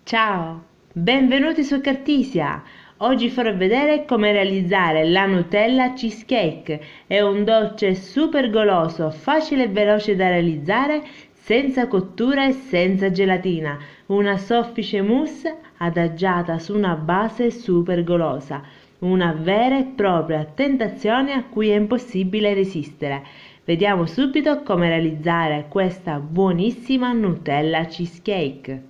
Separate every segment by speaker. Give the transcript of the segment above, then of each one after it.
Speaker 1: Ciao, benvenuti su Cartisia. Oggi farò vedere come realizzare la Nutella Cheesecake. È un dolce super goloso, facile e veloce da realizzare, senza cottura e senza gelatina. Una soffice mousse adagiata su una base super golosa. Una vera e propria tentazione a cui è impossibile resistere. Vediamo subito come realizzare questa buonissima Nutella Cheesecake.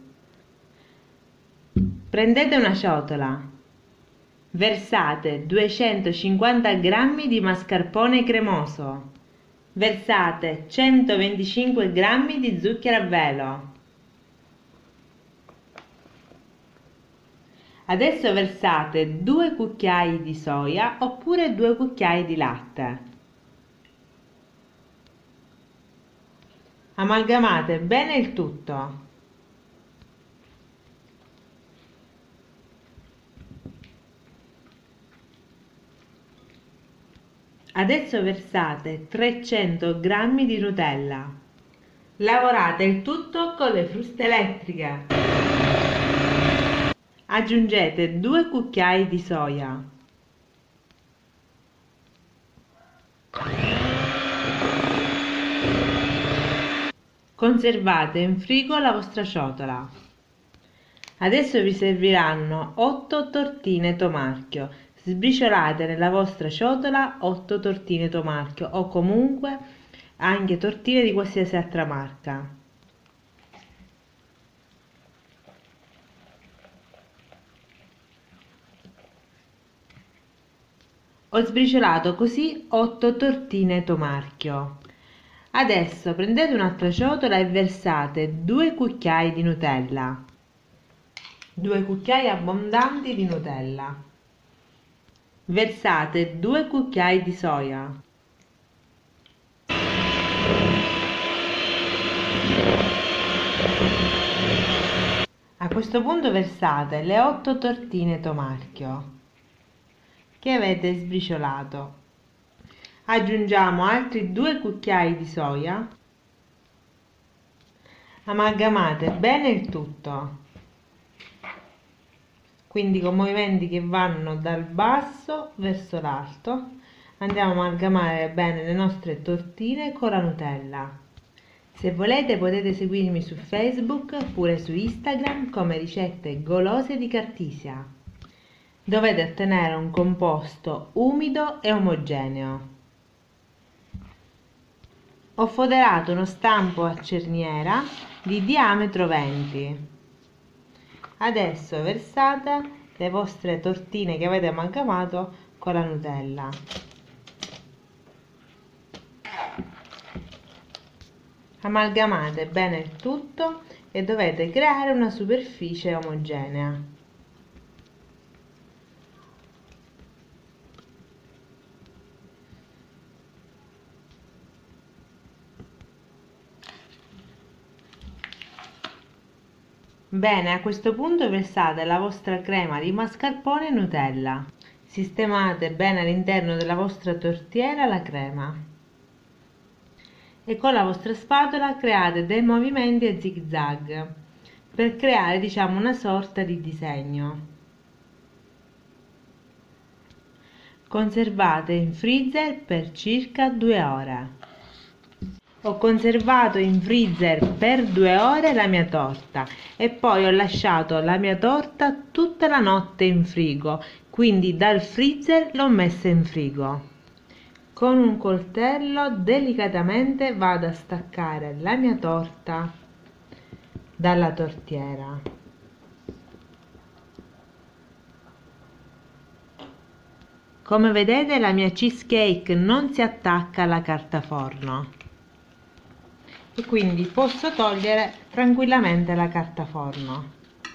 Speaker 1: Prendete una ciotola, versate 250 g di mascarpone cremoso, versate 125 g di zucchero a velo. Adesso versate 2 cucchiai di soia oppure 2 cucchiai di latte. Amalgamate bene il tutto. Adesso versate 300 g di Nutella. Lavorate il tutto con le fruste elettriche. Aggiungete 2 cucchiai di soia. Conservate in frigo la vostra ciotola. Adesso vi serviranno 8 tortine tomarchio. Sbriciolate nella vostra ciotola 8 tortine tomarchio o comunque anche tortine di qualsiasi altra marca. Ho sbriciolato così 8 tortine tomarchio. Adesso prendete un'altra ciotola e versate 2 cucchiai di Nutella. 2 cucchiai abbondanti di Nutella. Versate 2 cucchiai di soia. A questo punto versate le 8 tortine tomarchio che avete sbriciolato. Aggiungiamo altri 2 cucchiai di soia. Amalgamate bene il tutto. Quindi con movimenti che vanno dal basso verso l'alto andiamo a amalgamare bene le nostre tortine con la Nutella. Se volete potete seguirmi su Facebook oppure su Instagram come ricette golose di Cartisia. Dovete ottenere un composto umido e omogeneo. Ho foderato uno stampo a cerniera di diametro 20. Adesso versate le vostre tortine che avete amalgamato con la Nutella. Amalgamate bene il tutto e dovete creare una superficie omogenea. Bene, a questo punto versate la vostra crema di mascarpone e Nutella. Sistemate bene all'interno della vostra tortiera la crema e con la vostra spatola create dei movimenti a zig zag per creare, diciamo, una sorta di disegno. Conservate in freezer per circa 2 ore. Ho conservato in freezer per 2 ore la mia torta e poi ho lasciato la mia torta tutta la notte in frigo, quindi dal freezer l'ho messa in frigo. Con un coltello delicatamente vado a staccare la mia torta dalla tortiera. Come vedete la mia cheesecake non si attacca alla carta forno. E quindi posso togliere tranquillamente la carta forno.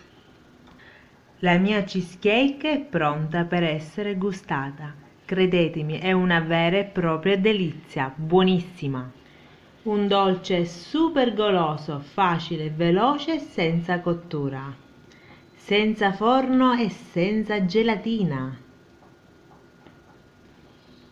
Speaker 1: La mia cheesecake è pronta per essere gustata. Credetemi, è una vera e propria delizia, buonissima. Un dolce super goloso, facile, veloce e senza cottura. Senza forno e senza gelatina.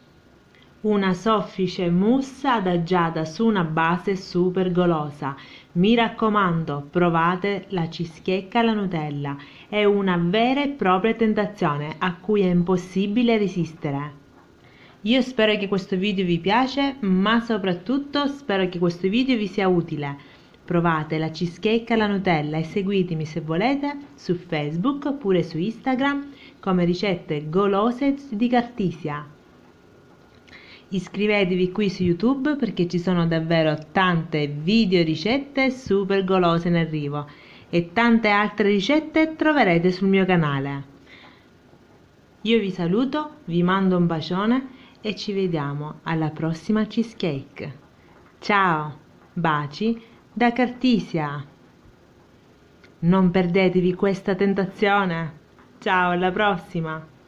Speaker 1: Una soffice mousse adagiata su una base super golosa, Mi raccomando, provate la cheesecake alla Nutella, è una vera e propria tentazione a cui è impossibile resistere. Io spero che questo video vi piace, ma soprattutto spero che questo video vi sia utile. Provate la cheesecake alla Nutella e seguitemi se volete su Facebook oppure su Instagram come ricette golose di Cartisia. Iscrivetevi qui su YouTube perché ci sono davvero tante video ricette super golose in arrivo e tante altre ricette troverete sul mio canale. Io vi saluto, vi mando un bacione e ci vediamo alla prossima cheesecake. Ciao, baci da Cartisia. Non perdetevi questa tentazione. Ciao, alla prossima!